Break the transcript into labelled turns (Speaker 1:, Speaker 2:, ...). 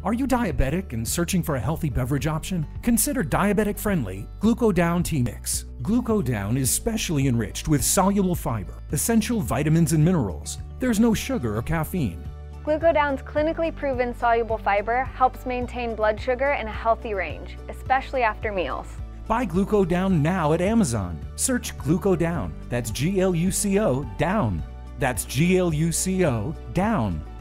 Speaker 1: Are you diabetic and searching for a healthy beverage option? Consider Diabetic Friendly GlucoDown Tea Mix. GlucoDown is specially enriched with soluble fiber, essential vitamins and minerals. There's no sugar or caffeine.
Speaker 2: GlucoDown's clinically proven soluble fiber helps maintain blood sugar in a healthy range, especially after meals.
Speaker 1: Buy GlucoDown now at Amazon. Search GlucoDown. That's G-L-U-C-O, down. That's G-L-U-C-O, down.